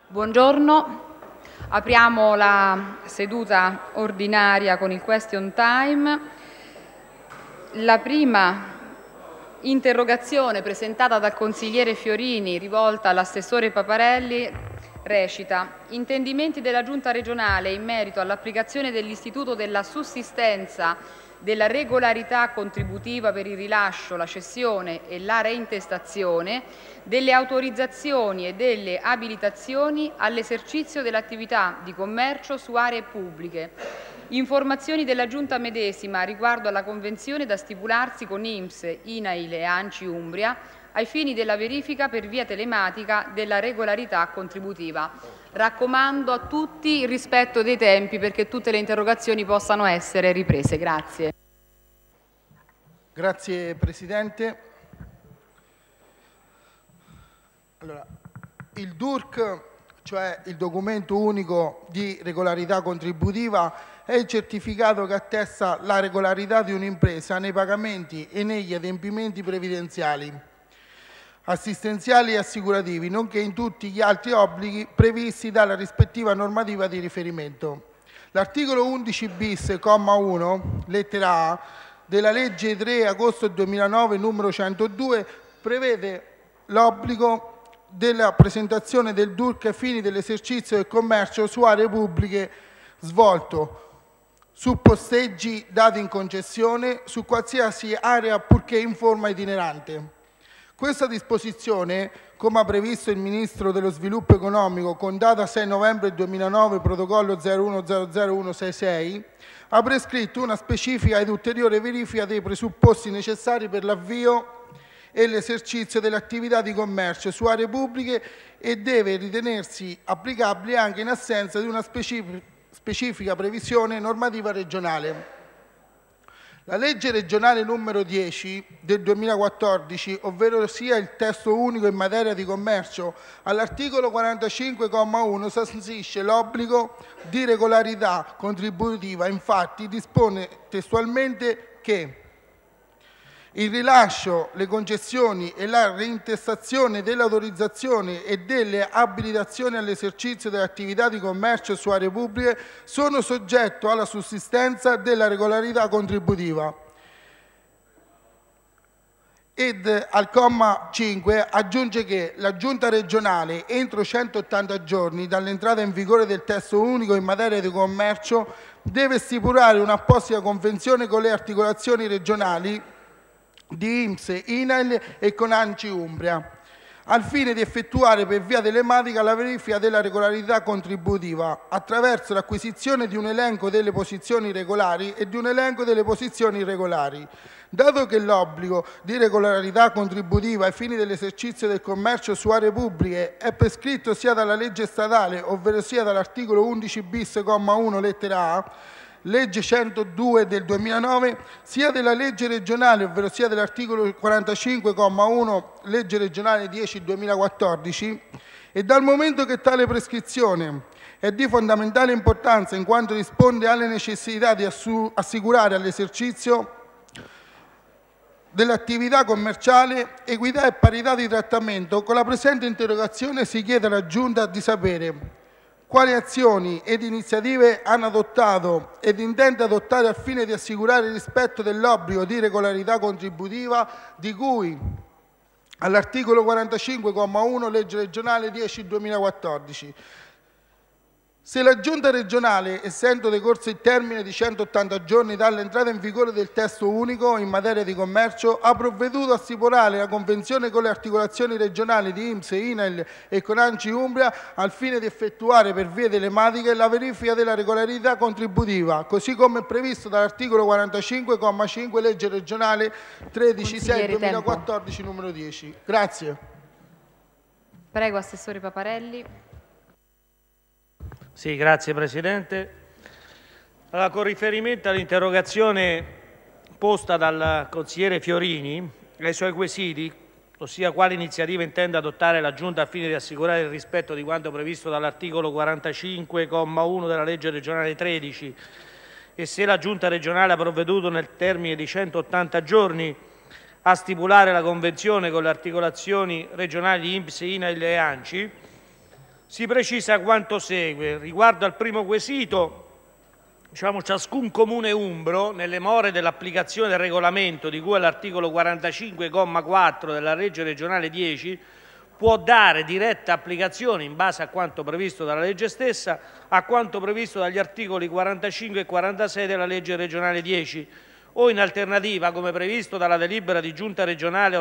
Buongiorno, apriamo la seduta ordinaria con il question time. La prima interrogazione presentata dal consigliere Fiorini, rivolta all'assessore Paparelli, recita: intendimenti della Giunta regionale in merito all'applicazione dell'istituto della sussistenza della regolarità contributiva per il rilascio, la cessione e la reintestazione delle autorizzazioni e delle abilitazioni all'esercizio dell'attività di commercio su aree pubbliche. Informazioni della Giunta medesima riguardo alla convenzione da stipularsi con INPS, INAIL e ANCI Umbria ai fini della verifica per via telematica della regolarità contributiva. Raccomando a tutti il rispetto dei tempi perché tutte le interrogazioni possano essere riprese. Grazie. Grazie Presidente. Allora, il DURC, cioè il documento unico di regolarità contributiva, è il certificato che attesta la regolarità di un'impresa nei pagamenti e negli adempimenti previdenziali, assistenziali e assicurativi, nonché in tutti gli altri obblighi previsti dalla rispettiva normativa di riferimento. L'articolo 11 bis, comma 1, lettera A, della legge 3 agosto 2009 numero 102 prevede l'obbligo della presentazione del DURC ai fini dell'esercizio del commercio su aree pubbliche svolto su posteggi dati in concessione su qualsiasi area purché in forma itinerante. Questa disposizione, come ha previsto il Ministro dello Sviluppo Economico con data 6 novembre 2009, protocollo 0100166, ha prescritto una specifica ed ulteriore verifica dei presupposti necessari per l'avvio e l'esercizio dell'attività di commercio su aree pubbliche e deve ritenersi applicabile anche in assenza di una specifica previsione normativa regionale. La legge regionale numero 10 del 2014, ovvero sia il testo unico in materia di commercio, all'articolo 45,1 sanzisce l'obbligo di regolarità contributiva. Infatti dispone testualmente che il rilascio, le concessioni e la reintestazione delle autorizzazioni e delle abilitazioni all'esercizio dell'attività di commercio su aree pubbliche sono soggetto alla sussistenza della regolarità contributiva. Ed al comma 5 aggiunge che la Giunta regionale, entro 180 giorni dall'entrata in vigore del testo unico in materia di commercio, deve stipulare un'apposita convenzione con le articolazioni regionali di INPS, INAIL e con ANCI Umbria, al fine di effettuare per via telematica la verifica della regolarità contributiva attraverso l'acquisizione di un elenco delle posizioni regolari e di un elenco delle posizioni irregolari. Dato che l'obbligo di regolarità contributiva ai fini dell'esercizio del commercio su aree pubbliche è prescritto sia dalla legge statale, ovvero sia dall'articolo 11 bis, comma 1, lettera A, legge 102 del 2009, sia della legge regionale, ovvero sia dell'articolo 45,1, legge regionale 10/2014, e dal momento che tale prescrizione è di fondamentale importanza in quanto risponde alle necessità di assicurare all'esercizio dell'attività commerciale equità e parità di trattamento, con la presente interrogazione si chiede alla Giunta di sapere quali azioni ed iniziative hanno adottato ed intende adottare al fine di assicurare il rispetto dell'obbligo di regolarità contributiva di cui all'articolo 45,1 legge regionale 10/2014. Se la Giunta regionale, essendo decorso il termine di 180 giorni dall'entrata in vigore del testo unico in materia di commercio, ha provveduto a stipulare la convenzione con le articolazioni regionali di INPS, INAIL e con ANCI Umbria al fine di effettuare per vie telematiche la verifica della regolarità contributiva, così come previsto dall'articolo 45,5 legge regionale 13/6/2014 numero 10. Grazie. Prego, Assessore Paparelli. Sì, grazie Presidente. Allora, con riferimento all'interrogazione posta dal consigliere Fiorini e ai suoi quesiti, ossia quali iniziative intende adottare la Giunta al fine di assicurare il rispetto di quanto previsto dall'articolo 45,1 della legge regionale 13 e se la Giunta regionale ha provveduto nel termine di 180 giorni a stipulare la convenzione con le articolazioni regionali di INPS, INAIL e ANCI, Si precisa quanto segue. Riguardo al primo quesito, ciascun comune umbro, nelle more dell'applicazione del regolamento di cui all'articolo 45,4 della legge regionale 10, può dare diretta applicazione, in base a quanto previsto dalla legge stessa, a quanto previsto dagli articoli 45 e 46 della legge regionale 10, o in alternativa, come previsto dalla delibera di Giunta regionale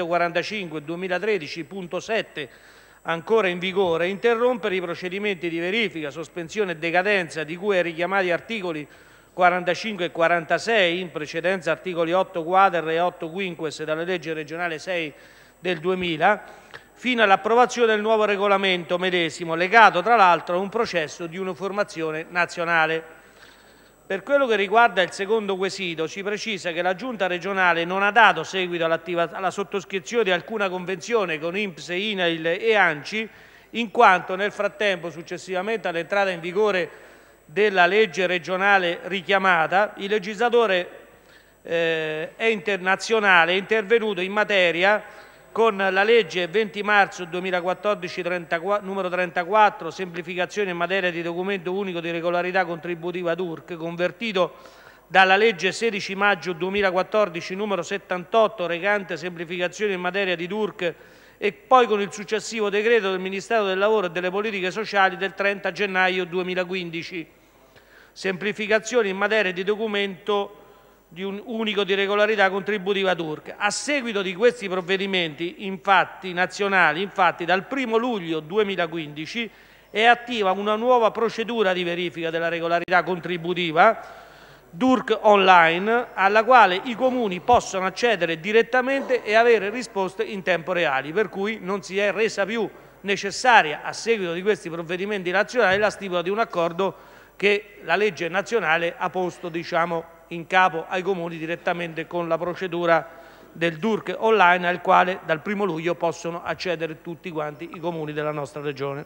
845/2013.7, ancora in vigore, interrompere i procedimenti di verifica, sospensione e decadenza di cui ai richiamati articoli 45 e 46, in precedenza articoli 8 quater e 8 quinques della legge regionale 6 del 2000, fino all'approvazione del nuovo regolamento medesimo, legato tra l'altro a un processo di uniformazione nazionale. Per quello che riguarda il secondo quesito, si precisa che la Giunta regionale non ha dato seguito alla sottoscrizione di alcuna convenzione con INPS, INAIL e ANCI, in quanto nel frattempo, successivamente all'entrata in vigore della legge regionale richiamata, il legislatore internazionale è intervenuto in materia con la legge 20 marzo 2014 numero 34, semplificazione in materia di documento unico di regolarità contributiva DURC, convertito dalla legge 16 maggio 2014 numero 78, recante semplificazione in materia di DURC, e poi con il successivo decreto del Ministero del Lavoro e delle Politiche Sociali del 30 gennaio 2015. Semplificazione in materia di documento di un unico di regolarità contributiva DURC. A seguito di questi provvedimenti nazionali, dal 1 luglio 2015 è attiva una nuova procedura di verifica della regolarità contributiva DURC online, alla quale i comuni possono accedere direttamente e avere risposte in tempo reale, per cui non si è resa più necessaria, a seguito di questi provvedimenti nazionali, la stipula di un accordo che la legge nazionale ha posto, in capo ai comuni direttamente con la procedura del DURC online, al quale dal 1 luglio possono accedere tutti quanti i comuni della nostra Regione.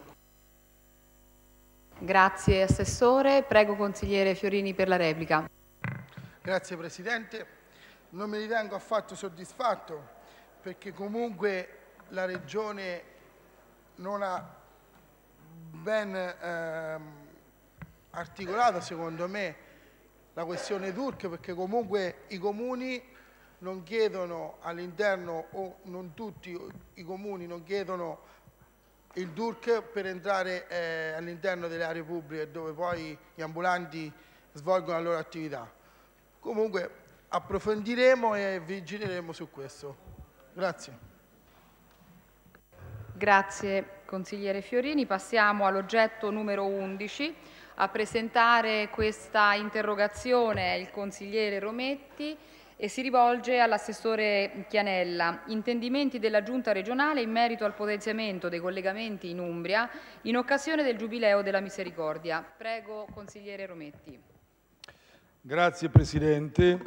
Grazie Assessore. Prego Consigliere Fiorini per la replica. Grazie Presidente. Non mi ritengo affatto soddisfatto perché comunque la Regione non ha ben articolato, secondo me, la questione DURC, perché comunque i comuni non chiedono all'interno, o non tutti i comuni non chiedono il DURC per entrare all'interno delle aree pubbliche dove poi gli ambulanti svolgono la loro attività. Comunque approfondiremo e vigileremo su questo. Grazie. Grazie Consigliere Fiorini. Passiamo all'oggetto numero 11. A presentare questa interrogazione il Consigliere Rometti e si rivolge all'Assessore Chianella. Intendimenti della Giunta regionale in merito al potenziamento dei collegamenti in Umbria in occasione del Giubileo della Misericordia. Prego Consigliere Rometti. Grazie Presidente.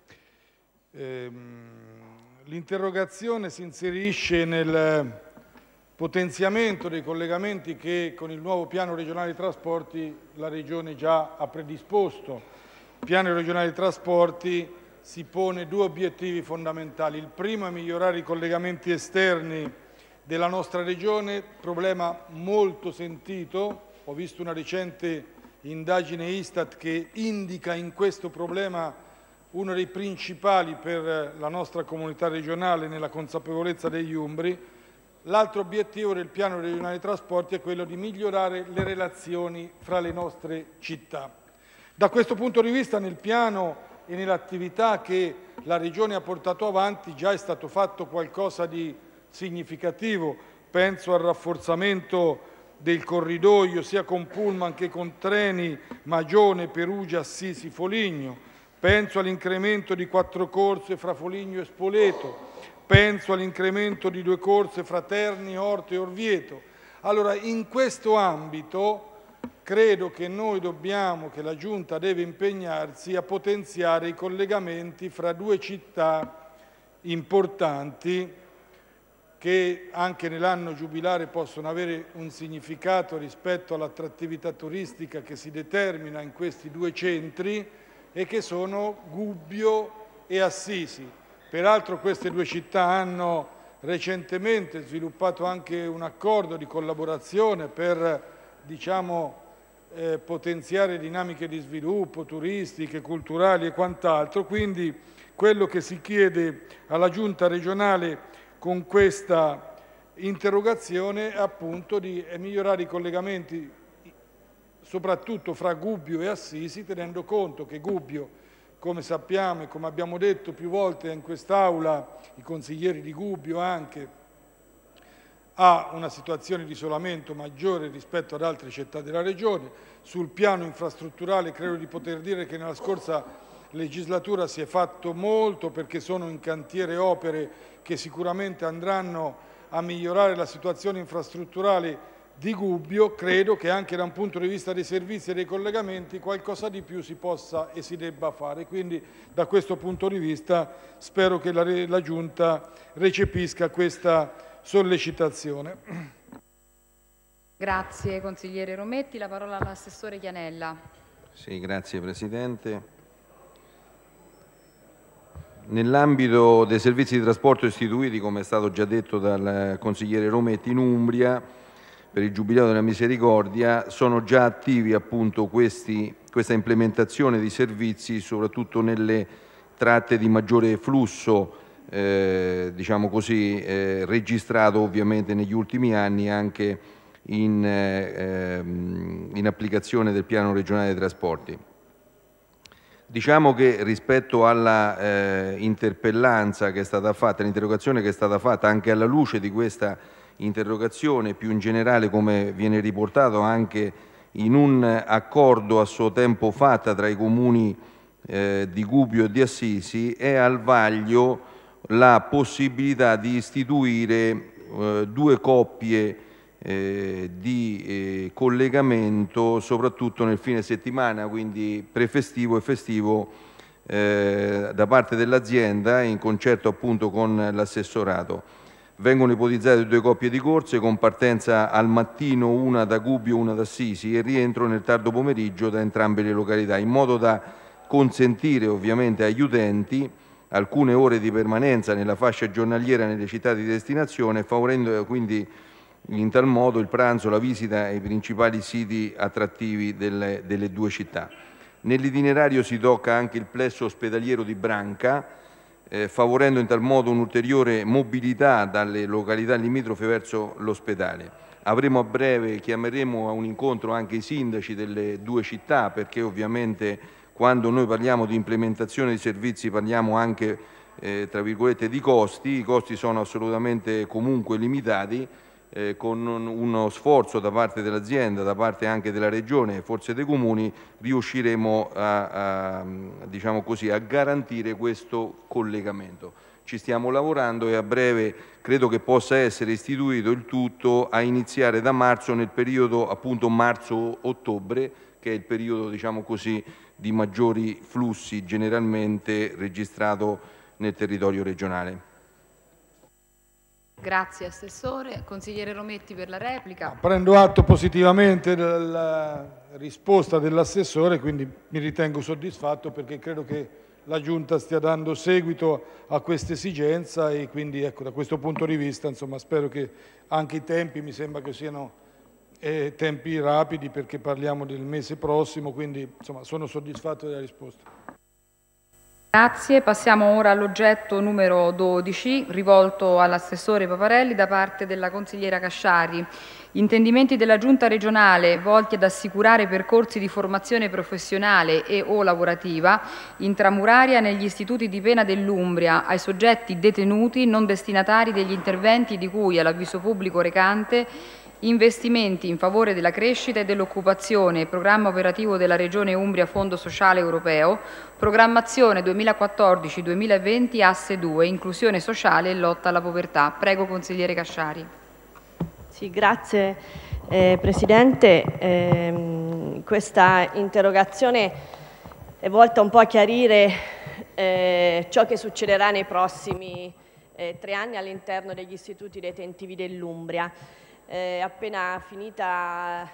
L'interrogazione si inserisce nel potenziamento dei collegamenti che con il nuovo piano regionale dei trasporti la Regione già ha predisposto. Il piano regionale dei trasporti si pone due obiettivi fondamentali. Il primo è migliorare i collegamenti esterni della nostra Regione, problema molto sentito. Ho visto una recente indagine Istat che indica in questo problema uno dei principali per la nostra comunità regionale nella consapevolezza degli umbri. L'altro obiettivo del piano regionale dei trasporti è quello di migliorare le relazioni fra le nostre città. Da questo punto di vista nel piano e nell'attività che la Regione ha portato avanti già è stato fatto qualcosa di significativo. Penso al rafforzamento del corridoio sia con pullman che con treni Magione, Perugia, Assisi, Foligno. Penso all'incremento di 4 corse fra Foligno e Spoleto. Penso all'incremento di 2 corse fra Terni, Orto e Orvieto. Allora, in questo ambito credo che che la Giunta deve impegnarsi a potenziare i collegamenti fra due città importanti che anche nell'anno giubilare possono avere un significato rispetto all'attrattività turistica che si determina in questi due centri e che sono Gubbio e Assisi. Peraltro queste due città hanno recentemente sviluppato anche un accordo di collaborazione per, diciamo, potenziare dinamiche di sviluppo turistiche, culturali e quant'altro. Quindi quello che si chiede alla Giunta regionale con questa interrogazione è appunto di migliorare i collegamenti soprattutto fra Gubbio e Assisi, tenendo conto che Gubbio, come sappiamo e come abbiamo detto più volte in quest'Aula, i consiglieri di Gubbio anche, ha una situazione di isolamento maggiore rispetto ad altre città della Regione. Sul piano infrastrutturale credo di poter dire che nella scorsa legislatura si è fatto molto, perché sono in cantiere opere che sicuramente andranno a migliorare la situazione infrastrutturale di Gubbio. Credo che anche da un punto di vista dei servizi e dei collegamenti qualcosa di più si possa e si debba fare. Quindi da questo punto di vista spero che la Giunta recepisca questa sollecitazione. Grazie consigliere Rometti. La parola all'assessore Chianella. Sì, grazie Presidente. Nell'ambito dei servizi di trasporto istituiti, come è stato già detto dal consigliere Rometti, in Umbria per il Giubileo della Misericordia sono già attivi appunto questa implementazione di servizi, soprattutto nelle tratte di maggiore flusso, diciamo così, registrato ovviamente negli ultimi anni anche in applicazione del Piano regionale dei trasporti. Diciamo che rispetto alla interpellanza che è stata fatta, l'interrogazione che è stata fatta, anche alla luce di questa interrogazione, più in generale, come viene riportato anche in un accordo a suo tempo fatta tra i comuni di Gubbio e di Assisi, è al vaglio la possibilità di istituire 2 coppie di collegamento, soprattutto nel fine settimana, quindi prefestivo e festivo, da parte dell'azienda in concerto appunto con l'assessorato. Vengono ipotizzate 2 coppie di corse con partenza al mattino, una da Gubbio, una da Assisi, e rientro nel tardo pomeriggio da entrambe le località, in modo da consentire ovviamente agli utenti alcune ore di permanenza nella fascia giornaliera nelle città di destinazione, favorendo quindi in tal modo il pranzo, la visita ai principali siti attrattivi delle 2 città. Nell'itinerario si tocca anche il plesso ospedaliero di Branca, favorendo in tal modo un'ulteriore mobilità dalle località limitrofe verso l'ospedale. Avremo a breve, chiameremo a un incontro anche i sindaci delle 2 città, perché ovviamente quando noi parliamo di implementazione di servizi parliamo anche tra virgolette di costi. I costi sono assolutamente comunque limitati, con uno sforzo da parte dell'azienda, da parte anche della Regione e forse dei comuni, riusciremo diciamo così, a garantire questo collegamento. Ci stiamo lavorando e a breve credo che possa essere istituito il tutto a iniziare da marzo, nel periodo appunto marzo-ottobre, che è il periodo, diciamo così, di maggiori flussi generalmente registrato nel territorio regionale. Grazie Assessore. Consigliere Rometti per la replica. Prendo atto positivamente della risposta dell'assessore, quindi mi ritengo soddisfatto, perché credo che la Giunta stia dando seguito a questa esigenza, e quindi ecco, da questo punto di vista insomma, spero che anche i tempi, mi sembra che siano tempi rapidi, perché parliamo del mese prossimo, quindi insomma, sono soddisfatto della risposta. Grazie. Passiamo ora all'oggetto numero 12, rivolto all'assessore Paparelli da parte della consigliera Casciari. Intendimenti della Giunta regionale volti ad assicurare percorsi di formazione professionale e o lavorativa intramuraria negli istituti di pena dell'Umbria ai soggetti detenuti non destinatari degli interventi di cui all'avviso pubblico recante investimenti in favore della crescita e dell'occupazione, programma operativo della Regione Umbria Fondo Sociale Europeo, programmazione 2014-2020 Asse 2, inclusione sociale e lotta alla povertà. Prego consigliere Casciari. Sì, grazie Presidente. Questa interrogazione è volta un po' a chiarire ciò che succederà nei prossimi 3 anni all'interno degli istituti detentivi dell'Umbria. Appena finita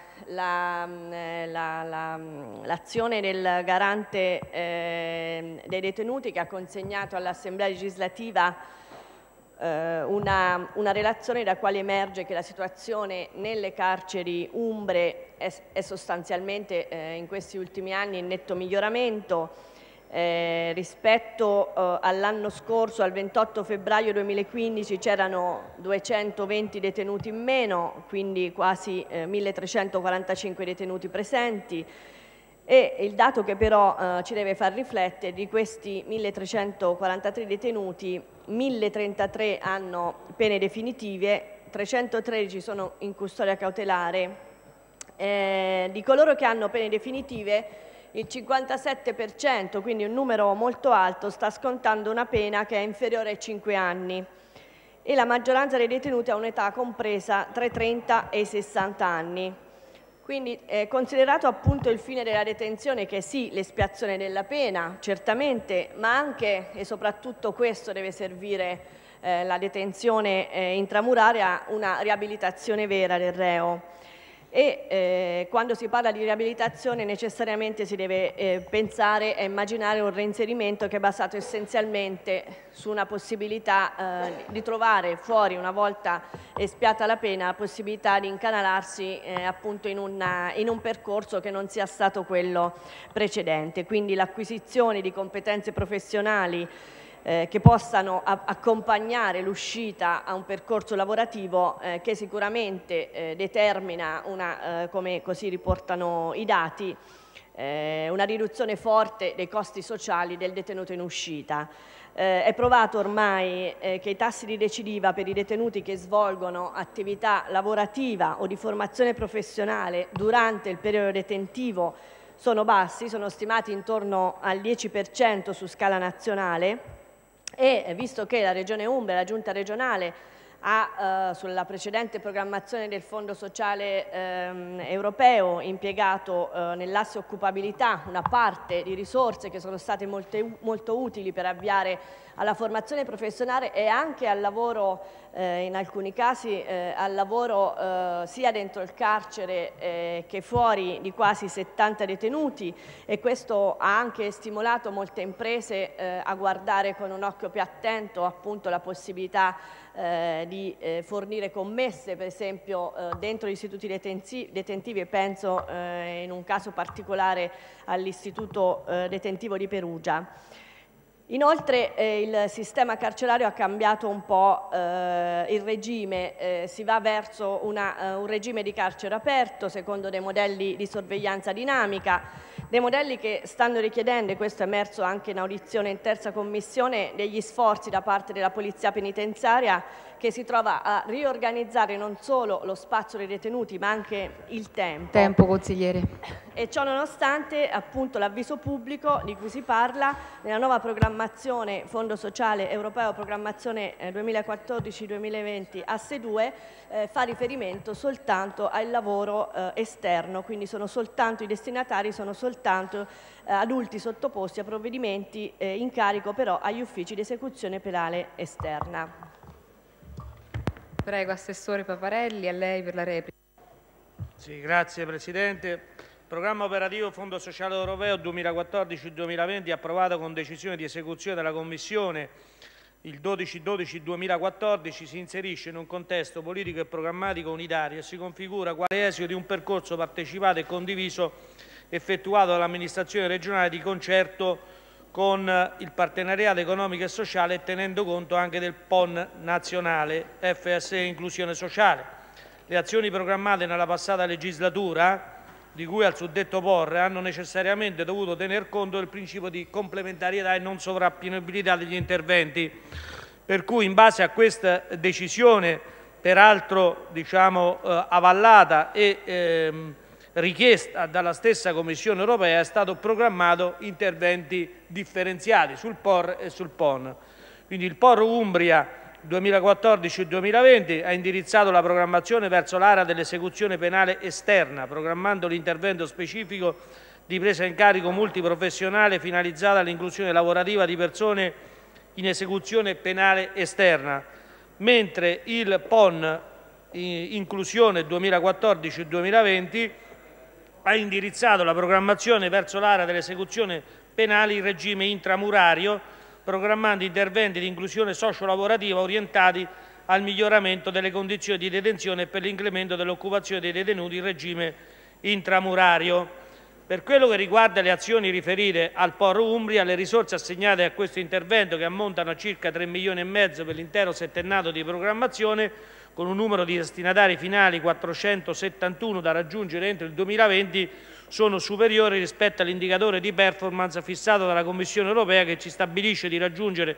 l'azione del garante dei detenuti, che ha consegnato all'Assemblea legislativa una relazione da quale emerge che la situazione nelle carceri umbre è sostanzialmente in questi ultimi anni in netto miglioramento. Rispetto all'anno scorso, al 28 febbraio 2015, c'erano 220 detenuti in meno, quindi quasi 1345 detenuti presenti, e il dato che però ci deve far riflettere: di questi 1343 detenuti, 1033 hanno pene definitive, 313 sono in custodia cautelare. Di coloro che hanno pene definitive, il 57%, quindi un numero molto alto, sta scontando una pena che è inferiore ai 5 anni e la maggioranza dei detenuti ha un'età compresa tra i 30 e i 60 anni. Quindi considerato appunto il fine della detenzione, che è sì l'espiazione della pena, certamente, ma anche e soprattutto questo deve servire la detenzione intramuraria, una riabilitazione vera del reo. E quando si parla di riabilitazione necessariamente si deve pensare e immaginare un reinserimento che è basato essenzialmente su una possibilità di trovare fuori, una volta espiata la pena, la possibilità di incanalarsi appunto in un percorso che non sia stato quello precedente. Quindi l'acquisizione di competenze professionali che possano accompagnare l'uscita a un percorso lavorativo che sicuramente determina, come così riportano i dati, una riduzione forte dei costi sociali del detenuto in uscita. È provato ormai che i tassi di recidiva per i detenuti che svolgono attività lavorativa o di formazione professionale durante il periodo detentivo sono bassi, sono stimati intorno al 10% su scala nazionale. E visto che la Regione Umbria, la Giunta regionale, ha sulla precedente programmazione del Fondo Sociale Europeo impiegato nell'asse occupabilità una parte di risorse che sono state molto utili per avviare alla formazione professionale e anche al lavoro, in alcuni casi al lavoro sia dentro il carcere che fuori, di quasi 70 detenuti, e questo ha anche stimolato molte imprese a guardare con un occhio più attento appunto la possibilità di fornire commesse, per esempio dentro gli istituti detentivi, e penso in un caso particolare all'istituto detentivo di Perugia. Inoltre il sistema carcerario ha cambiato un po' il regime, si va verso un regime di carcere aperto secondo dei modelli di sorveglianza dinamica, dei modelli che stanno richiedendo, e questo è emerso anche in audizione in terza commissione, degli sforzi da parte della Polizia Penitenziaria, che si trova a riorganizzare non solo lo spazio dei detenuti ma anche il tempo. Tempo, consigliere. E ciò nonostante appunto l'avviso pubblico di cui si parla nella nuova programmazione Fondo Sociale Europeo, programmazione 2014-2020 asse 2, fa riferimento soltanto al lavoro esterno, quindi sono soltanto i destinatari, sono soltanto adulti sottoposti a provvedimenti in carico però agli uffici di esecuzione penale esterna. Prego, Assessore Paparelli, a lei per la replica. Sì, grazie Presidente. Programma operativo Fondo Sociale Europeo 2014-2020 approvato con decisione di esecuzione della Commissione il 12/12/2014 si inserisce in un contesto politico e programmatico unitario e si configura quale esito di un percorso partecipato e condiviso effettuato dall'amministrazione regionale di concerto con il partenariato economico e sociale e tenendo conto anche del PON nazionale FSE Inclusione Sociale. Le azioni programmate nella passata legislatura di cui al suddetto POR hanno necessariamente dovuto tener conto del principio di complementarietà e non sovrapponibilità degli interventi, per cui in base a questa decisione, peraltro avallata e richiesta dalla stessa Commissione europea, è stato programmato interventi differenziati sul POR e sul PON. Quindi il POR Umbria 2014-2020 ha indirizzato la programmazione verso l'area dell'esecuzione penale esterna, programmando l'intervento specifico di presa in carico multiprofessionale finalizzata all'inclusione lavorativa di persone in esecuzione penale esterna, mentre il PON Inclusione 2014-2020 ha indirizzato la programmazione verso l'area dell'esecuzione penale in regime intramurario, programmando interventi di inclusione socio-lavorativa orientati al miglioramento delle condizioni di detenzione e per l'incremento dell'occupazione dei detenuti in regime intramurario. Per quello che riguarda le azioni riferite al POR Umbria, le risorse assegnate a questo intervento, che ammontano a circa 3,5 milioni per l'intero settennato di programmazione, con un numero di destinatari finali 471 da raggiungere entro il 2020, sono superiori rispetto all'indicatore di performance fissato dalla Commissione europea, che ci stabilisce di raggiungere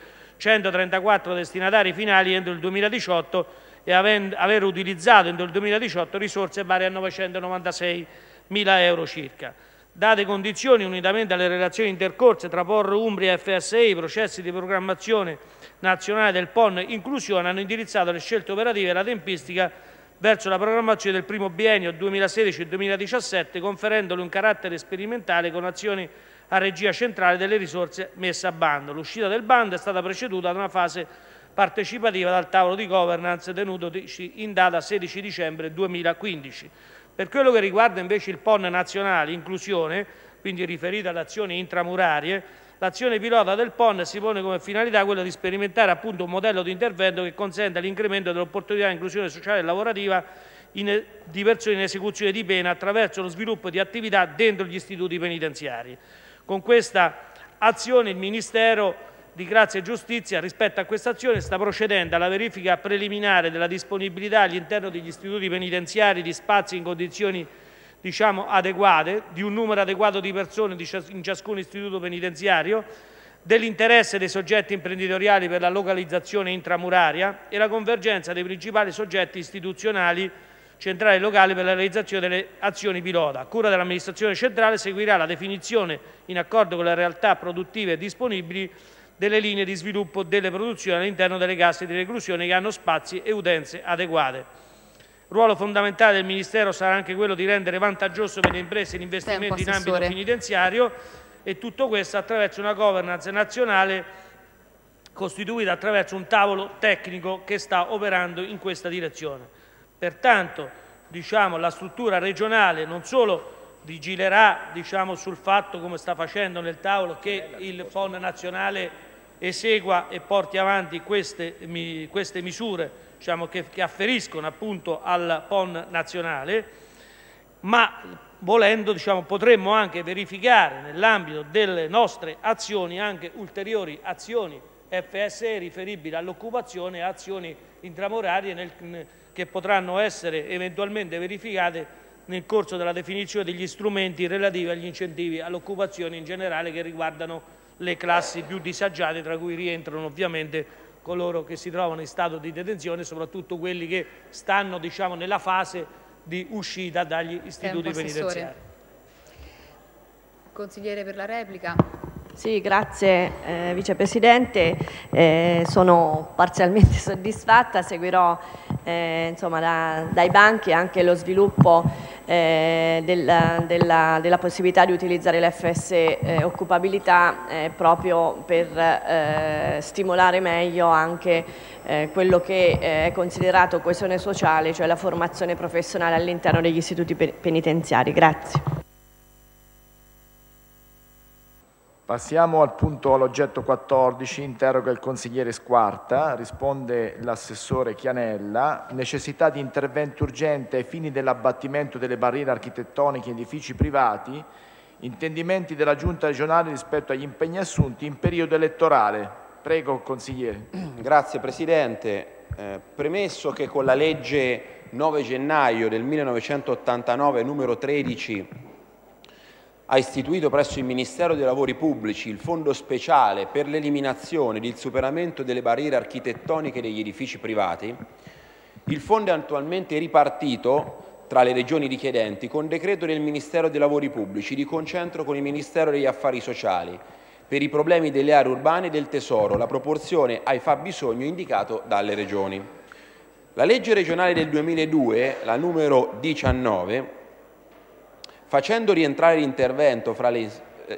134 destinatari finali entro il 2018 e aver utilizzato entro il 2018 risorse pari a 996.000 euro circa. Date condizioni, unitamente alle relazioni intercorse tra POR Umbria e FSI, i processi di programmazione nazionale del PON Inclusione hanno indirizzato le scelte operative e la tempistica verso la programmazione del primo biennio 2016-2017, conferendole un carattere sperimentale con azioni a regia centrale delle risorse messe a bando. L'uscita del bando è stata preceduta da una fase partecipativa dal tavolo di governance tenutosi in data 16 dicembre 2015. Per quello che riguarda invece il PON nazionale inclusione, quindi riferito alle azioni intramurarie, l'azione pilota del PON si pone come finalità quella di sperimentare appunto un modello di intervento che consenta l'incremento dell'opportunità di inclusione sociale e lavorativa di persone in esecuzione di pena attraverso lo sviluppo di attività dentro gli istituti penitenziari. Con questa azione il Ministero di Grazia e Giustizia rispetto a questa azione sta procedendo alla verifica preliminare della disponibilità all'interno degli istituti penitenziari di spazi in condizioni adeguate, di un numero adeguato di persone in ciascun istituto penitenziario, dell'interesse dei soggetti imprenditoriali per la localizzazione intramuraria e la convergenza dei principali soggetti istituzionali centrali e locali per la realizzazione delle azioni pilota. A cura dell'amministrazione centrale seguirà la definizione, in accordo con le realtà produttive disponibili, delle linee di sviluppo delle produzioni all'interno delle case di reclusione che hanno spazi e utenze adeguate. Ruolo fondamentale del Ministero sarà anche quello di rendere vantaggioso per le imprese l'investimento in ambito penitenziario, e tutto questo attraverso una governance nazionale costituita attraverso un tavolo tecnico che sta operando in questa direzione. Pertanto, la struttura regionale non solo vigilerà sul fatto, come sta facendo nel tavolo, che il PON nazionale esegua e porti avanti queste misure che afferiscono appunto al PON nazionale, ma volendo potremmo anche verificare nell'ambito delle nostre azioni anche ulteriori azioni FSE riferibili all'occupazione e azioni intramurarie che potranno essere eventualmente verificate nel corso della definizione degli strumenti relativi agli incentivi all'occupazione in generale, che riguardano le classi più disagiate, tra cui rientrano ovviamente coloro che si trovano in stato di detenzione, soprattutto quelli che stanno nella fase di uscita dagli istituti penitenziari. Consigliere per la replica. Sì, grazie Vicepresidente, sono parzialmente soddisfatta, seguirò dai banchi anche lo sviluppo della possibilità di utilizzare l'FS occupabilità proprio per stimolare meglio anche quello che è considerato coesione sociale, cioè la formazione professionale all'interno degli istituti penitenziari. Grazie. Passiamo all'oggetto 14, interroga il consigliere Squarta, risponde l'assessore Chianella. Necessità di intervento urgente ai fini dell'abbattimento delle barriere architettoniche in edifici privati, intendimenti della Giunta regionale rispetto agli impegni assunti in periodo elettorale. Prego, consigliere. Grazie Presidente. Premesso che con la legge 9 gennaio del 1989 numero 13 ha istituito presso il Ministero dei Lavori Pubblici il Fondo Speciale per l'eliminazione ed il superamento delle barriere architettoniche degli edifici privati, il fondo è attualmente ripartito tra le regioni richiedenti con decreto del Ministero dei Lavori Pubblici di concentro con il Ministero degli Affari Sociali per i problemi delle aree urbane e del Tesoro, la proporzione ai fabbisogno indicato dalle regioni. La legge regionale del 2002, la numero 19, facendo rientrare l'intervento fra le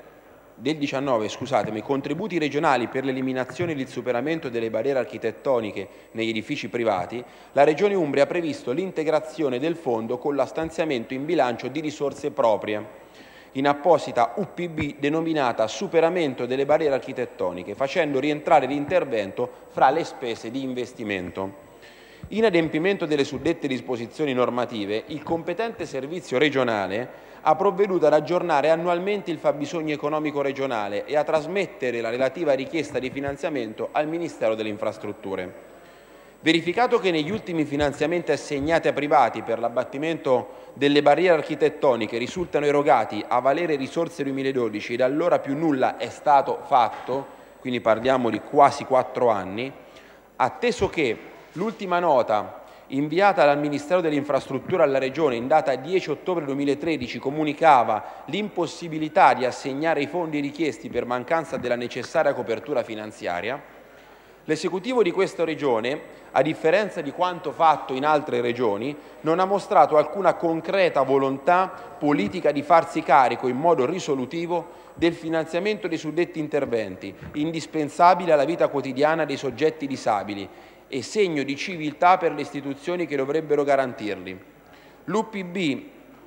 contributi regionali per l'eliminazione e il superamento delle barriere architettoniche negli edifici privati, la Regione Umbria ha previsto l'integrazione del fondo con lo stanziamento in bilancio di risorse proprie in apposita UPB denominata superamento delle barriere architettoniche, facendo rientrare l'intervento fra le spese di investimento. In adempimento delle suddette disposizioni normative, il competente servizio regionale ha provveduto ad aggiornare annualmente il fabbisogno economico regionale e a trasmettere la relativa richiesta di finanziamento al Ministero delle Infrastrutture. Verificato che negli ultimi finanziamenti assegnati a privati per l'abbattimento delle barriere architettoniche risultano erogati a valere risorse 2012 ed allora più nulla è stato fatto, quindi parliamo di quasi 4 anni, atteso che l'ultima nota inviata dal Ministero delle Infrastrutture alla Regione in data 10 ottobre 2013 comunicava l'impossibilità di assegnare i fondi richiesti per mancanza della necessaria copertura finanziaria, l'esecutivo di questa Regione, a differenza di quanto fatto in altre Regioni, non ha mostrato alcuna concreta volontà politica di farsi carico in modo risolutivo del finanziamento dei suddetti interventi, indispensabili alla vita quotidiana dei soggetti disabili e segno di civiltà per le istituzioni che dovrebbero garantirli. L'UPB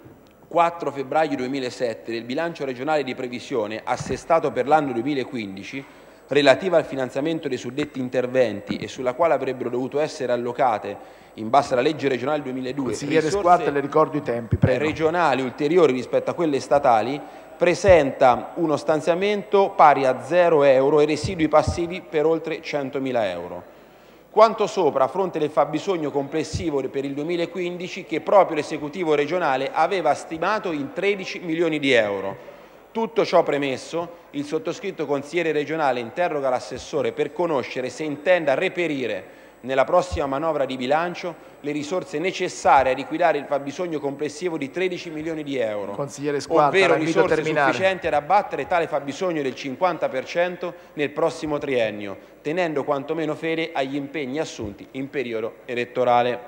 4 febbraio 2007 del bilancio regionale di previsione assestato per l'anno 2015 relativa al finanziamento dei suddetti interventi e sulla quale avrebbero dovuto essere allocate, in base alla legge regionale 2002, Consigliere Squarta, le ricordo i tempi, prego. Regionali ulteriori rispetto a quelle statali, presenta uno stanziamento pari a 0 euro e residui passivi per oltre 100.000 euro. Quanto sopra a fronte del fabbisogno complessivo per il 2015 che proprio l'esecutivo regionale aveva stimato in 13 milioni di euro. Tutto ciò premesso, il sottoscritto consigliere regionale interroga l'assessore per conoscere se intenda reperire nella prossima manovra di bilancio le risorse necessarie a liquidare il fabbisogno complessivo di 13 milioni di euro, Consigliere Squarta, ovvero risorse sufficienti ad abbattere tale fabbisogno del 50% nel prossimo triennio, tenendo quantomeno fede agli impegni assunti in periodo elettorale.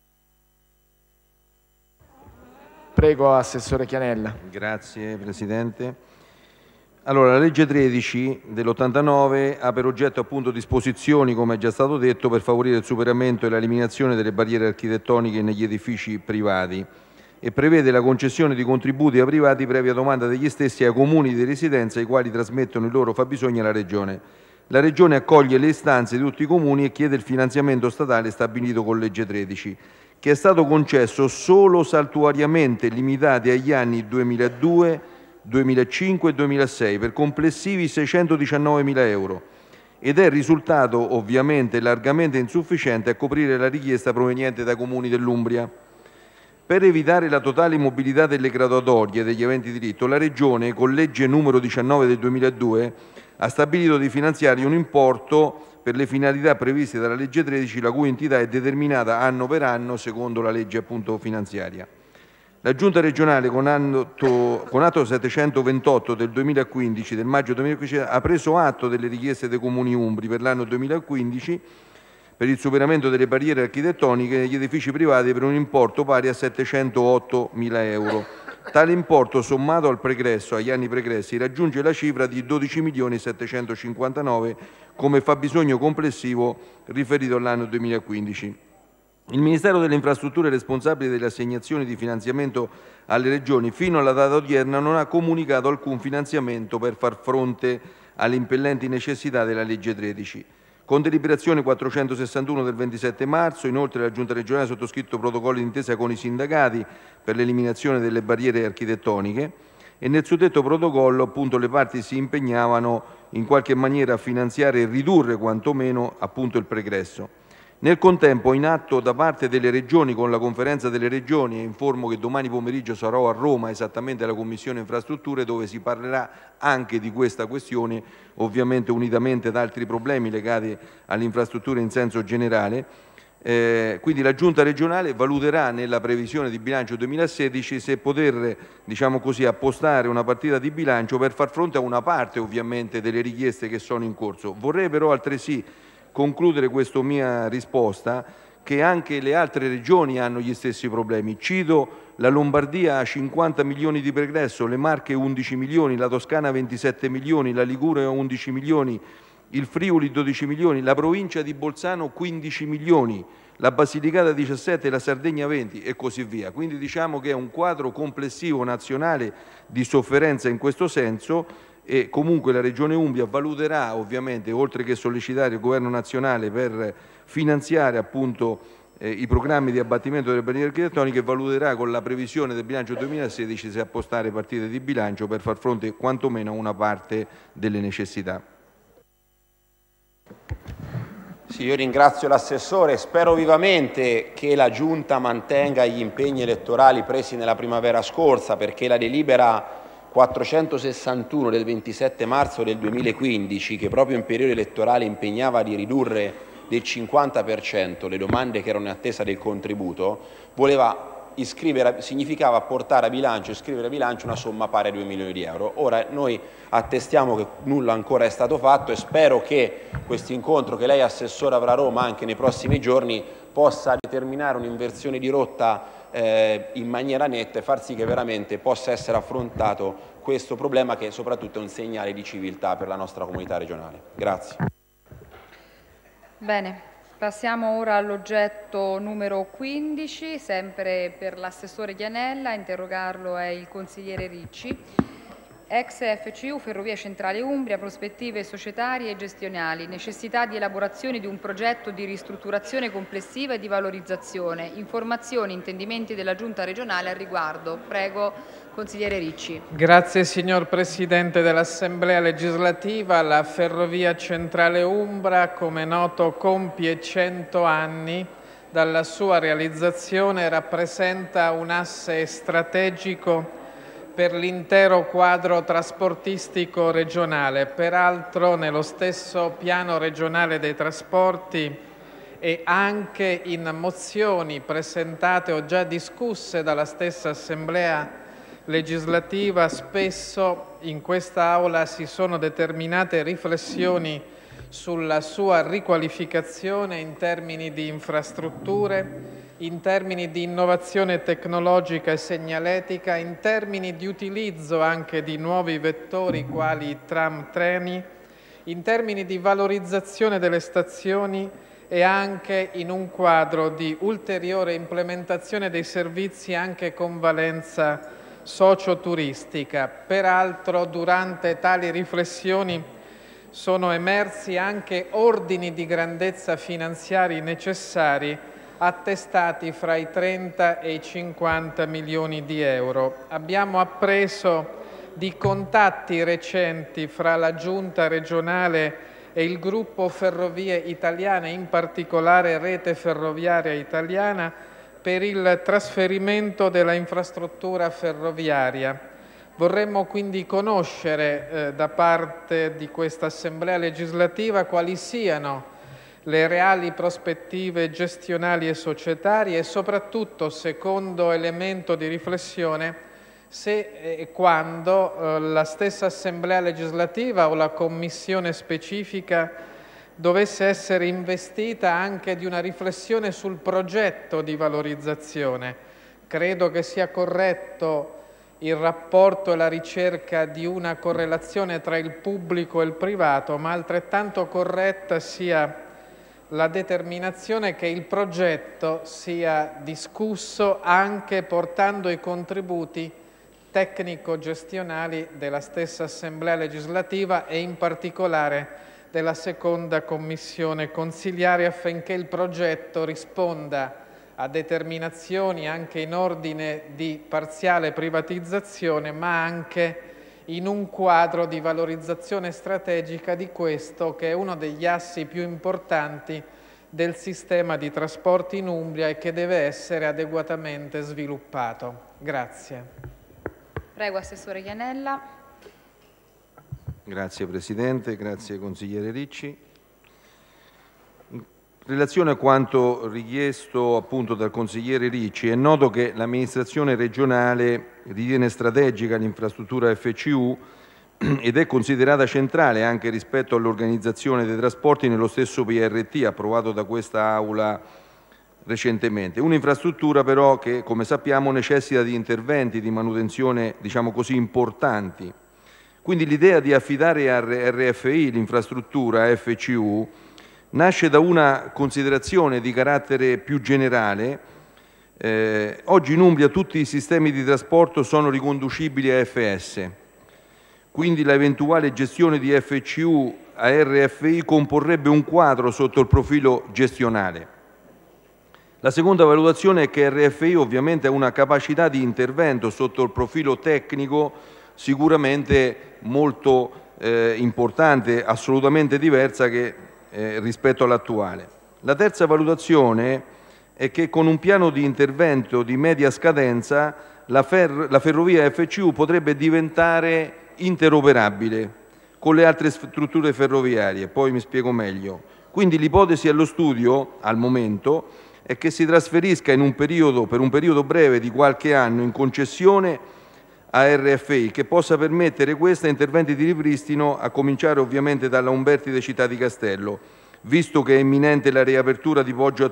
Prego, Assessore Chianella. Grazie Presidente. Allora, la legge 13 dell'89 ha per oggetto appunto disposizioni, come è già stato detto, per favorire il superamento e l'eliminazione delle barriere architettoniche negli edifici privati e prevede la concessione di contributi ai privati previa domanda degli stessi ai comuni di residenza ai quali trasmettono i loro fabbisogni alla Regione. La Regione accoglie le istanze di tutti i comuni e chiede il finanziamento statale stabilito con legge 13, che è stato concesso solo saltuariamente limitati agli anni 2002, 2005 e 2006 per complessivi 619.000 euro ed è risultato ovviamente largamente insufficiente a coprire la richiesta proveniente dai comuni dell'Umbria. Per evitare la totale immobilità delle graduatorie degli aventi diritto, la Regione, con legge numero 19 del 2002, ha stabilito di finanziare un importo per le finalità previste dalla legge 13, la cui entità è determinata anno per anno secondo la legge appunto finanziaria. La Giunta regionale con atto 728 del 2015, del maggio 2015, ha preso atto delle richieste dei comuni umbri per l'anno 2015 per il superamento delle barriere architettoniche negli edifici privati per un importo pari a 708.000 euro. Tale importo, sommato al pregresso, agli anni pregressi, raggiunge la cifra di 12.759.000 come fabbisogno complessivo riferito all'anno 2015. Il Ministero delle Infrastrutture, responsabile delle assegnazioni di finanziamento alle Regioni, fino alla data odierna non ha comunicato alcun finanziamento per far fronte alle impellenti necessità della legge 13. Con deliberazione 461 del 27 marzo, inoltre la Giunta regionale ha sottoscritto protocolli d'intesa con i sindacati per l'eliminazione delle barriere architettoniche e nel suddetto protocollo appunto le parti si impegnavano in qualche maniera a finanziare e ridurre quantomeno appunto il pregresso. Nel contempo, in atto da parte delle Regioni con la Conferenza delle Regioni, e informo che domani pomeriggio sarò a Roma esattamente alla Commissione Infrastrutture, dove si parlerà anche di questa questione, ovviamente unitamente ad altri problemi legati alle infrastrutture in senso generale. Quindi la Giunta regionale valuterà nella previsione di bilancio 2016 se poter, diciamo così, appostare una partita di bilancio per far fronte a una parte ovviamente delle richieste che sono in corso. Vorrei però altresì concludere questa mia risposta che anche le altre regioni hanno gli stessi problemi. Cito la Lombardia ha 50 milioni di pregresso, le Marche 11 milioni, la Toscana 27 milioni, la Liguria 11 milioni, il Friuli 12 milioni, la provincia di Bolzano 15 milioni, la Basilicata 17, la Sardegna 20 e così via. Quindi diciamo che è un quadro complessivo nazionale di sofferenza in questo senso, e comunque la Regione Umbria valuterà, ovviamente, oltre che sollecitare il Governo nazionale per finanziare appunto i programmi di abbattimento delle barriere architettoniche, valuterà con la previsione del bilancio 2016 se appostare partite di bilancio per far fronte quantomeno a una parte delle necessità. Sì, io ringrazio l'assessore, spero vivamente che la Giunta mantenga gli impegni elettorali presi nella primavera scorsa, perché la delibera 461 del 27 marzo del 2015, che proprio in periodo elettorale impegnava di ridurre del 50% le domande che erano in attesa del contributo, significava portare a bilancio, iscrivere a bilancio una somma pari a 2 milioni di euro. Ora noi attestiamo che nulla ancora è stato fatto e spero che questo incontro che lei, Assessore, avrà a Roma anche nei prossimi giorni possa determinare un'inversione di rotta in maniera netta e far sì che veramente possa essere affrontato questo problema, che soprattutto è un segnale di civiltà per la nostra comunità regionale. Grazie. Bene, passiamo ora all'oggetto numero 15, sempre per l'assessore Chianella. A interrogarlo è il consigliere Ricci. Ex FCU Ferrovie Centrale Umbria, prospettive societarie e gestionali, necessità di elaborazione di un progetto di ristrutturazione complessiva e di valorizzazione, informazioni, intendimenti della Giunta regionale al riguardo. Prego, consigliere Ricci. Grazie signor Presidente dell'Assemblea legislativa. La Ferrovia Centrale Umbra, come noto, compie 100 anni dalla sua realizzazione, rappresenta un asse strategico per l'intero quadro trasportistico regionale. Peraltro nello stesso piano regionale dei trasporti e anche in mozioni presentate o già discusse dalla stessa Assemblea legislativa, spesso in questa Aula si sono determinate riflessioni sulla sua riqualificazione in termini di infrastrutture, in termini di innovazione tecnologica e segnaletica, in termini di utilizzo anche di nuovi vettori quali i tram treni, in termini di valorizzazione delle stazioni e anche in un quadro di ulteriore implementazione dei servizi anche con valenza socioturistica. Peraltro, durante tali riflessioni sono emersi anche ordini di grandezza finanziari necessari attestati fra i 30 e i 50 milioni di euro. Abbiamo appreso di contatti recenti fra la Giunta regionale e il gruppo Ferrovie Italiane, in particolare Rete Ferroviaria Italiana, per il trasferimento della infrastruttura ferroviaria. Vorremmo quindi conoscere da parte di questa Assemblea legislativa quali siano le reali prospettive gestionali e societarie e soprattutto, secondo elemento di riflessione, se e quando la stessa Assemblea legislativa o la Commissione specifica dovesse essere investita anche di una riflessione sul progetto di valorizzazione. Credo che sia corretto il rapporto e la ricerca di una correlazione tra il pubblico e il privato, ma altrettanto corretta sia la determinazione che il progetto sia discusso anche portando i contributi tecnico-gestionali della stessa Assemblea legislativa e in particolare della seconda commissione consiliare, affinché il progetto risponda a determinazioni anche in ordine di parziale privatizzazione, ma anche in un quadro di valorizzazione strategica di questo, che è uno degli assi più importanti del sistema di trasporti in Umbria e che deve essere adeguatamente sviluppato. Grazie. Prego, Assessore Chianella. Grazie Presidente, grazie consigliere Ricci. In relazione a quanto richiesto appunto dal consigliere Ricci, è noto che l'amministrazione regionale ritiene strategica l'infrastruttura FCU ed è considerata centrale anche rispetto all'organizzazione dei trasporti nello stesso PRT approvato da questa Aula recentemente. Un'infrastruttura però che, come sappiamo, necessita di interventi di manutenzione, diciamo così, importanti. Quindi l'idea di affidare a RFI l'infrastruttura FCU nasce da una considerazione di carattere più generale. Oggi in Umbria tutti i sistemi di trasporto sono riconducibili a FS, quindi l'eventuale gestione di FCU a RFI comporrebbe un quadro sotto il profilo gestionale. La seconda valutazione è che RFI ovviamente ha una capacità di intervento sotto il profilo tecnico sicuramente molto importante, assolutamente diversa rispetto all'attuale. La terza valutazione è che con un piano di intervento di media scadenza la ferrovia FCU potrebbe diventare interoperabile con le altre strutture ferroviarie, poi mi spiego meglio. Quindi l'ipotesi allo studio, al momento, è che si trasferisca per un periodo breve di qualche anno in concessione a RFI, che possa permettere questa interventi di ripristino, a cominciare ovviamente dalla Umbertide Città di Castello, visto che è imminente la riapertura di Poggio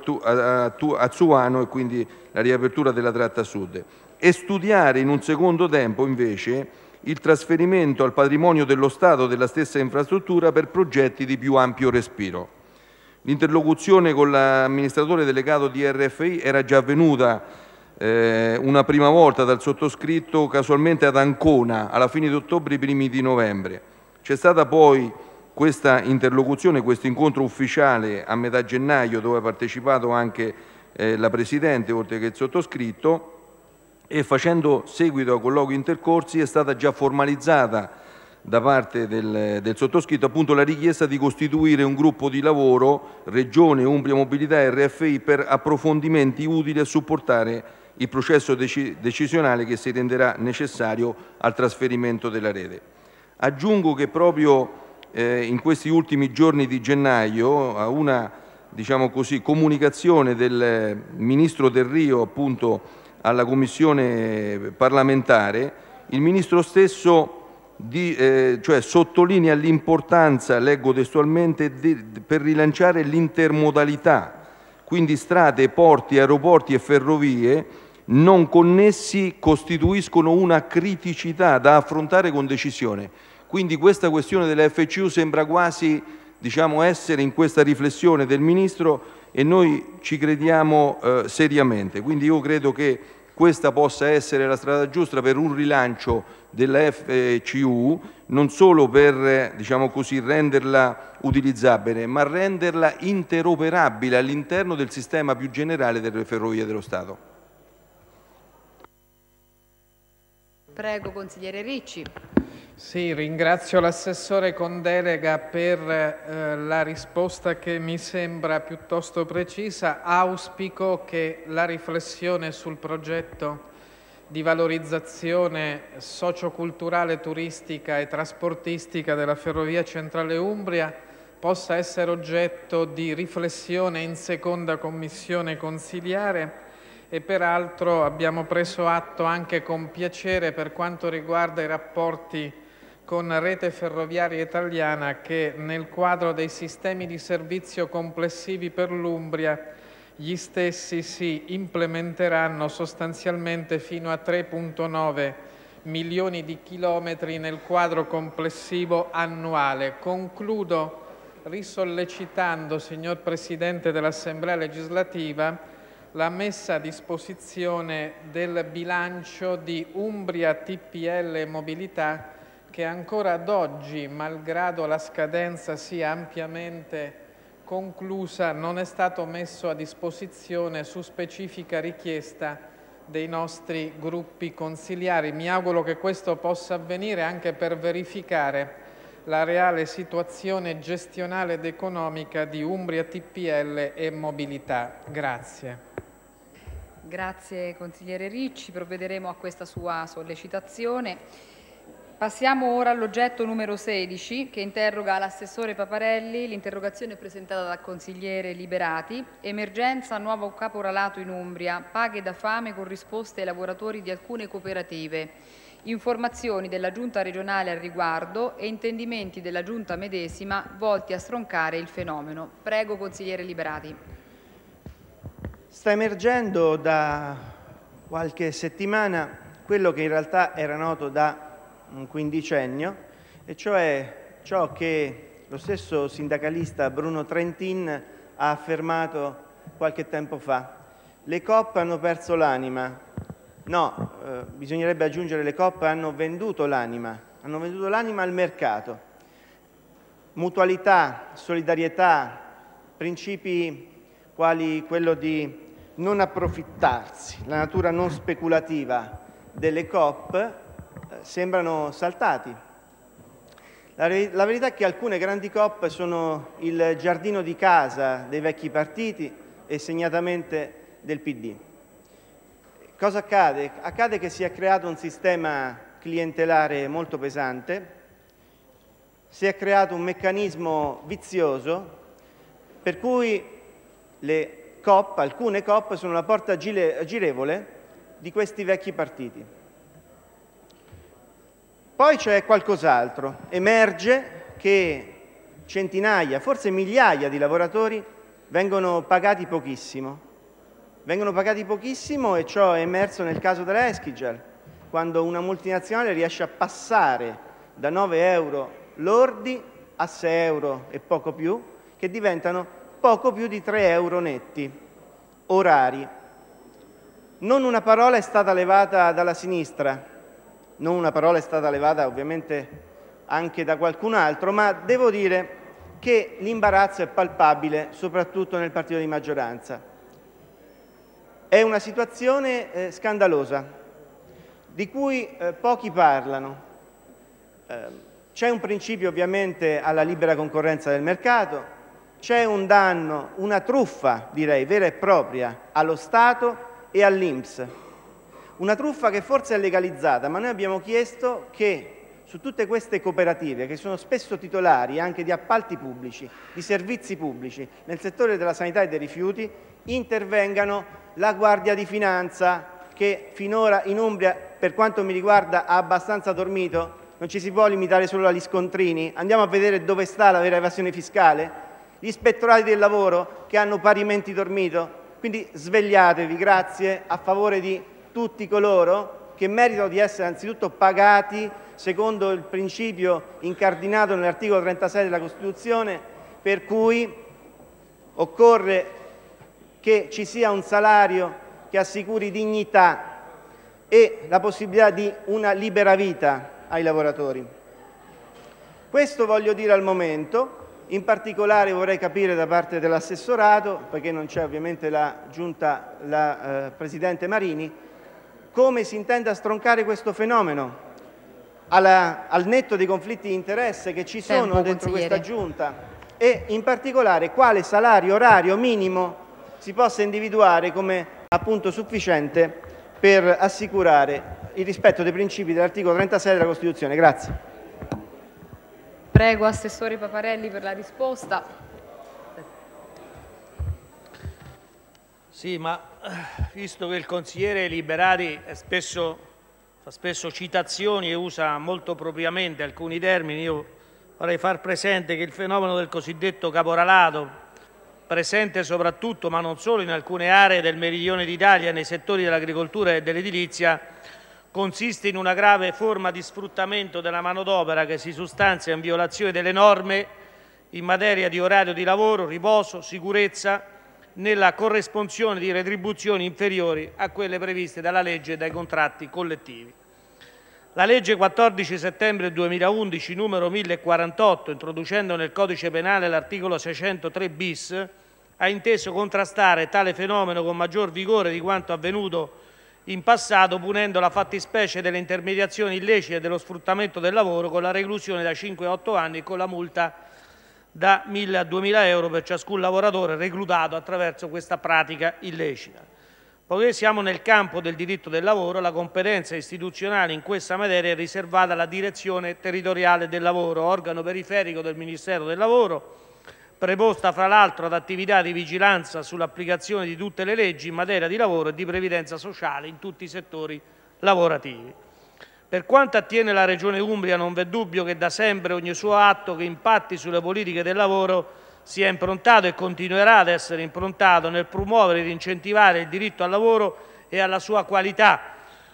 Azzuano e quindi la riapertura della tratta sud, e studiare in un secondo tempo invece il trasferimento al patrimonio dello Stato della stessa infrastruttura per progetti di più ampio respiro. L'interlocuzione con l'amministratore delegato di RFI era già avvenuta una prima volta dal sottoscritto casualmente ad Ancona alla fine di ottobre, i primi di novembre. C'è stata poi questa interlocuzione, questo incontro ufficiale a metà gennaio, dove ha partecipato anche la Presidente oltre che il sottoscritto, e facendo seguito ai colloqui intercorsi è stata già formalizzata da parte del sottoscritto appunto la richiesta di costituire un gruppo di lavoro Regione, Umbria Mobilità e RFI per approfondimenti utili a supportare il processo decisionale che si renderà necessario al trasferimento della rete. Aggiungo che proprio in questi ultimi giorni di gennaio, a una comunicazione del Ministro Delrio appunto alla Commissione parlamentare, il Ministro stesso sottolinea l'importanza, leggo testualmente, per rilanciare l'intermodalità, quindi strade, porti, aeroporti e ferrovie non connessi costituiscono una criticità da affrontare con decisione. Quindi questa questione della FCU sembra quasi essere in questa riflessione del Ministro e noi ci crediamo seriamente. Quindi io credo che questa possa essere la strada giusta per un rilancio della FCU, non solo per renderla utilizzabile, ma renderla interoperabile all'interno del sistema più generale delle ferrovie dello Stato. Prego, consigliere Ricci. Sì, ringrazio l'assessore con delega per la risposta che mi sembra piuttosto precisa. Auspico che la riflessione sul progetto di valorizzazione socioculturale, turistica e trasportistica della Ferrovia Centrale Umbria possa essere oggetto di riflessione in seconda commissione consiliare e peraltro abbiamo preso atto anche con piacere per quanto riguarda i rapporti con Rete Ferroviaria Italiana che nel quadro dei sistemi di servizio complessivi per l'Umbria gli stessi si implementeranno sostanzialmente fino a 3,9 milioni di chilometri nel quadro complessivo annuale. Concludo risollecitando, signor Presidente dell'Assemblea legislativa, la messa a disposizione del bilancio di Umbria TPL Mobilità che ancora ad oggi, malgrado la scadenza sia ampiamente conclusa, non è stato messo a disposizione su specifica richiesta dei nostri gruppi consiliari. Mi auguro che questo possa avvenire anche per verificare la reale situazione gestionale ed economica di Umbria TPL e Mobilità. Grazie. Grazie consigliere Ricci, provvederemo a questa sua sollecitazione. Passiamo ora all'oggetto numero 16 che interroga l'assessore Paparelli. L'interrogazione è presentata dal consigliere Liberati. Emergenza nuovo caporalato in Umbria, paghe da fame con risposte ai lavoratori di alcune cooperative. Informazioni della Giunta regionale al riguardo e intendimenti della Giunta medesima volti a stroncare il fenomeno. Prego consigliere Liberati. Sta emergendo da qualche settimana quello che in realtà era noto da un quindicennio, e cioè ciò che lo stesso sindacalista Bruno Trentin ha affermato qualche tempo fa. Le Coop hanno perso l'anima. No, bisognerebbe aggiungere le Coop hanno venduto l'anima al mercato. Mutualità, solidarietà, principi quali quello di non approfittarsi, la natura non speculativa delle Coop sembrano saltati. La verità è che alcune grandi Coop sono il giardino di casa dei vecchi partiti e segnatamente del PD. Cosa accade? Accade che si è creato un sistema clientelare molto pesante, si è creato un meccanismo vizioso per cui alcune Coop sono la porta girevole di questi vecchi partiti. Poi c'è qualcos'altro. Emerge che centinaia, forse migliaia di lavoratori vengono pagati pochissimo. Vengono pagati pochissimo e ciò è emerso nel caso della Eschiger, quando una multinazionale riesce a passare da 9 euro lordi a 6 euro e poco più, che diventano poco più di 3 euro netti, orari. Non una parola è stata levata dalla sinistra, non una parola è stata levata ovviamente anche da qualcun altro, ma devo dire che l'imbarazzo è palpabile soprattutto nel partito di maggioranza. È una situazione scandalosa, di cui pochi parlano. C'è un principio ovviamente alla libera concorrenza del mercato, c'è un danno, una truffa direi vera e propria allo Stato e all'INPS. Una truffa che forse è legalizzata, ma noi abbiamo chiesto che su tutte queste cooperative, che sono spesso titolari anche di appalti pubblici, di servizi pubblici, nel settore della sanità e dei rifiuti, intervengano la Guardia di Finanza, che finora in Umbria, per quanto mi riguarda, ha abbastanza dormito. Non ci si può limitare solo agli scontrini. Andiamo a vedere dove sta la vera evasione fiscale. Gli ispettorati del lavoro che hanno parimenti dormito. Quindi svegliatevi, grazie, a favore di tutti coloro che meritano di essere anzitutto pagati secondo il principio incardinato nell'articolo 36 della Costituzione, per cui occorre che ci sia un salario che assicuri dignità e la possibilità di una libera vita ai lavoratori. Questo voglio dire al momento. In particolare vorrei capire da parte dell'assessorato, perché non c'è ovviamente la Giunta, la Presidente Marini, come si intenda stroncare questo fenomeno, al netto dei conflitti di interesse che ci sono dentro questa Giunta, e in particolare quale salario orario minimo si possa individuare come appunto sufficiente per assicurare il rispetto dei principi dell'articolo 36 della Costituzione. Grazie. Prego, Assessore Paparelli, per la risposta. Sì, ma visto che il consigliere Liberati fa spesso citazioni e usa molto propriamente alcuni termini, io vorrei far presente che il fenomeno del cosiddetto caporalato, presente soprattutto, ma non solo, in alcune aree del meridione d'Italia nei settori dell'agricoltura e dell'edilizia, consiste in una grave forma di sfruttamento della manodopera che si sostanzia in violazione delle norme in materia di orario di lavoro, riposo, sicurezza, nella corresponsione di retribuzioni inferiori a quelle previste dalla legge e dai contratti collettivi. La legge 14 settembre 2011 numero 1048, introducendo nel codice penale l'articolo 603 bis, ha inteso contrastare tale fenomeno con maggior vigore di quanto avvenuto in passato, punendo la fattispecie delle intermediazioni illecite e dello sfruttamento del lavoro con la reclusione da 5 a 8 anni e con la multa da 1.000 a 2.000 euro per ciascun lavoratore reclutato attraverso questa pratica illecita. Poiché siamo nel campo del diritto del lavoro, la competenza istituzionale in questa materia è riservata alla Direzione Territoriale del Lavoro, organo periferico del Ministero del Lavoro, preposta fra l'altro ad attività di vigilanza sull'applicazione di tutte le leggi in materia di lavoro e di previdenza sociale in tutti i settori lavorativi. Per quanto attiene la Regione Umbria, non v'è dubbio che da sempre ogni suo atto che impatti sulle politiche del lavoro sia improntato e continuerà ad essere improntato nel promuovere ed incentivare il diritto al lavoro e alla sua qualità,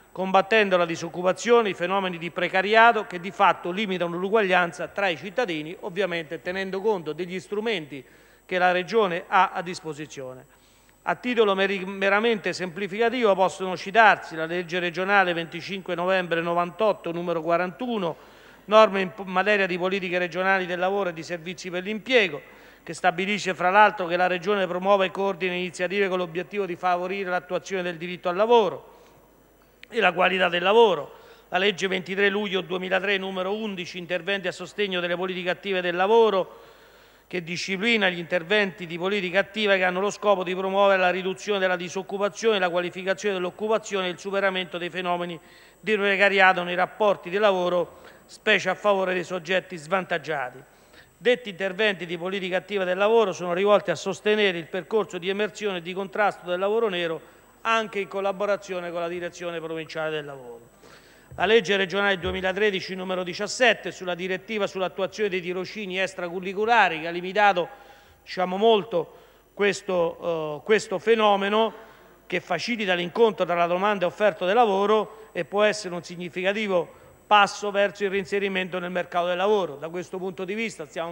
combattendo la disoccupazione, i fenomeni di precariato che di fatto limitano l'uguaglianza tra i cittadini, ovviamente tenendo conto degli strumenti che la Regione ha a disposizione. A titolo meramente semplificativo possono citarsi la legge regionale 25 novembre 98 numero 41, norme in materia di politiche regionali del lavoro e di servizi per l'impiego, che stabilisce fra l'altro che la Regione promuova e coordina iniziative con l'obiettivo di favorire l'attuazione del diritto al lavoro e la qualità del lavoro. La legge 23 luglio 2003 numero 11, interventi a sostegno delle politiche attive del lavoro, che disciplina gli interventi di politica attiva che hanno lo scopo di promuovere la riduzione della disoccupazione, la qualificazione dell'occupazione e il superamento dei fenomeni di precariato nei rapporti di lavoro, specie a favore dei soggetti svantaggiati. Detti interventi di politica attiva del lavoro sono rivolti a sostenere il percorso di emersione e di contrasto del lavoro nero anche in collaborazione con la Direzione Provinciale del Lavoro. La legge regionale 2013 numero 17 sulla direttiva sull'attuazione dei tirocini extracurriculari, che ha limitato molto questo fenomeno, che facilita l'incontro tra la domanda e offerta del lavoro e può essere un significativo passo verso il reinserimento nel mercato del lavoro. Da questo punto di vista pensiamo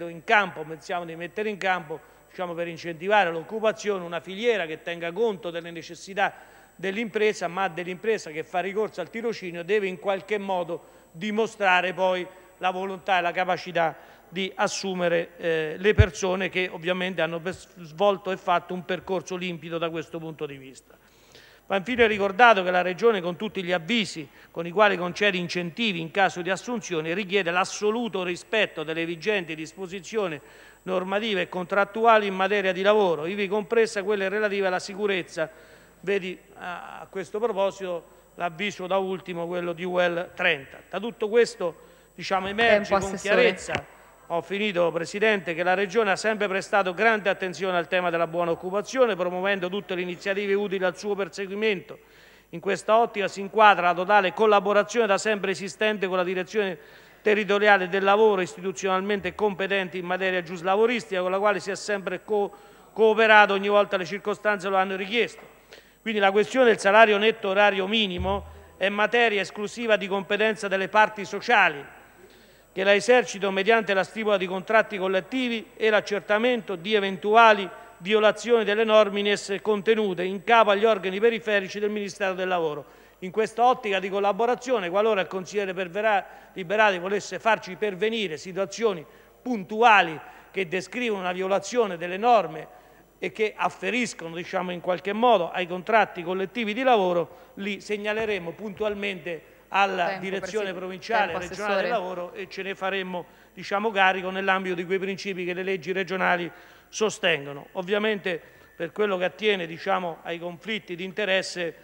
di mettere in campo per incentivare l'occupazione una filiera che tenga conto delle necessità dell'impresa, ma dell'impresa che fa ricorso al tirocinio deve in qualche modo dimostrare poi la volontà e la capacità di assumere le persone che ovviamente hanno svolto e fatto un percorso limpido da questo punto di vista. Va infine ricordato che la Regione, con tutti gli avvisi con i quali concede incentivi in caso di assunzione, richiede l'assoluto rispetto delle vigenti disposizioni normative e contrattuali in materia di lavoro, ivi compresa quelle relative alla sicurezza. Vedi a questo proposito l'avviso da ultimo, quello di UL 30. Da tutto questo emerge con chiarezza, ho finito Presidente, che la Regione ha sempre prestato grande attenzione al tema della buona occupazione, promuovendo tutte le iniziative utili al suo perseguimento. In questa ottica si inquadra la totale collaborazione da sempre esistente con la Direzione Territoriale del Lavoro, istituzionalmente competente in materia giuslavoristica, con la quale si è sempre cooperato ogni volta le circostanze lo hanno richiesto. Quindi la questione del salario netto orario minimo è materia esclusiva di competenza delle parti sociali, che la esercitano mediante la stipula di contratti collettivi e l'accertamento di eventuali violazioni delle norme in esse contenute in capo agli organi periferici del Ministero del Lavoro. In questa ottica di collaborazione, qualora il consigliere Liberati volesse farci pervenire situazioni puntuali che descrivono una violazione delle norme e che afferiscono in qualche modo ai contratti collettivi di lavoro, li segnaleremo puntualmente alla Direzione Provinciale Regionale del Lavoro e ce ne faremo carico nell'ambito di quei principi che le leggi regionali sostengono. Ovviamente per quello che attiene ai conflitti di interesse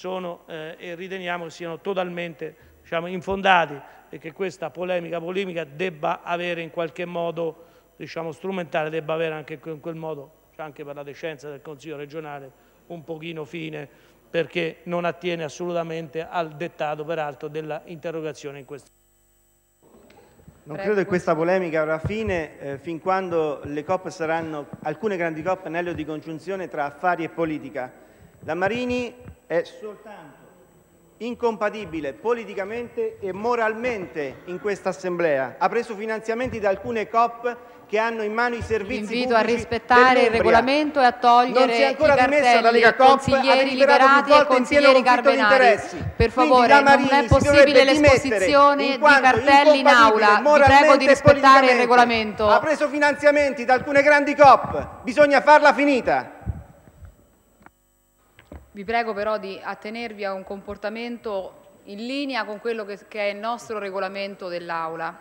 e riteniamo che siano totalmente infondati e che questa polemica debba avere in qualche modo strumentale, debba avere anche in quel modo, anche per la decenza del Consiglio regionale, un pochino fine, perché non attiene assolutamente al dettato, peraltro, della interrogazione in questione. Non credo che questa polemica avrà fine fin quando le COP saranno, alcune grandi COP, anello di congiunzione tra affari e politica. La Marini è soltanto incompatibile politicamente e moralmente in questa Assemblea. Ha preso finanziamenti da alcune COP che hanno in mano i servizi pubblici. Invito a rispettare il regolamento e a togliere i cartelli consiglieri Liberati e consiglieri Carbenari. Per favore, non è possibile l'esposizione di cartelli in aula. Vi prego di rispettare il regolamento. Ha preso finanziamenti da alcune grandi COP, bisogna farla finita. Vi prego però di attenervi a un comportamento in linea con quello che è il nostro regolamento dell'Aula.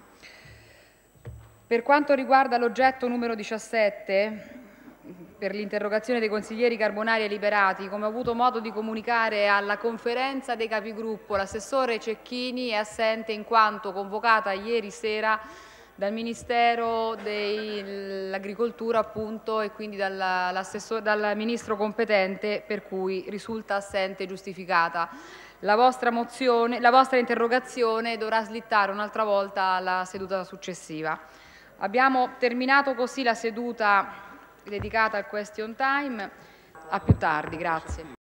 Per quanto riguarda l'oggetto numero 17, per l'interrogazione dei consiglieri Carbonari e Liberati, come ho avuto modo di comunicare alla conferenza dei capigruppo, l'assessore Cecchini è assente in quanto convocata ieri sera dal Ministero dell'Agricoltura appunto e quindi dal Ministro competente, per cui risulta assente giustificata. La vostra interrogazione dovrà slittare un'altra volta alla seduta successiva. Abbiamo terminato così la seduta dedicata al question time. A più tardi, grazie.